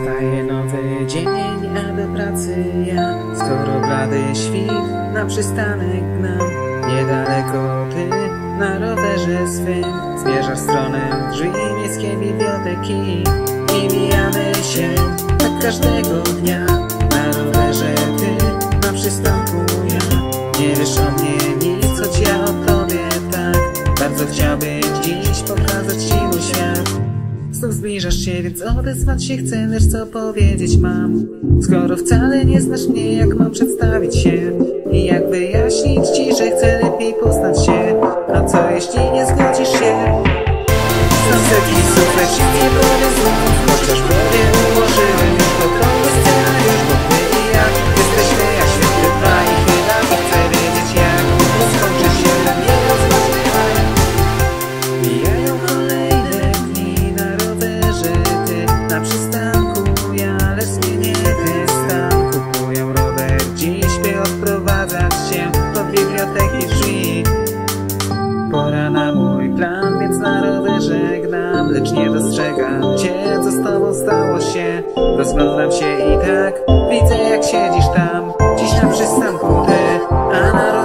Nastaje nowy dzień, a do pracy ja. Skoro blady świt na przystanek gnam, niedaleko ty na rowerze swym zmierzasz w stronę drzwi miejskiej biblioteki. I mijamy się tak każdego dnia. Na rowerze ty, na przystanku ja. Nie wiesz o mnie nic, choć ja o tobie tak. Bardzo chciałbym dziś pokazać ci mój świat. Znów zbliżasz się, więc odezwać się chcę, lecz co powiedzieć mam. Skoro wcale nie znasz mnie, jak mam przedstawić się i jak wyjaśnić ci, że chcę lepiej poznać się. A co jeśli nie zgodzisz się? Znam setki słów, lecz nie powiem znów, chociaż prawie ułożyłem już gotowy scenariusz, bo ty i ja jesteśmy jak świetny dwa i chyba nie chcę wiedzieć jak skończy się nierozważny maj. Mijają kolejne dni na rowerze ty, na przystanku ja, lecz mnie nie ten stan. Kupuję rower dziś, by odprowadzać się do biblioteki drzwi. Pora na mój plan, więc na rowerze gnam, lecz nie dostrzegam cię, co z tobą stało się. Rozglądam się i tak widzę, jak siedzisz tam dziś na przystanku ty, a na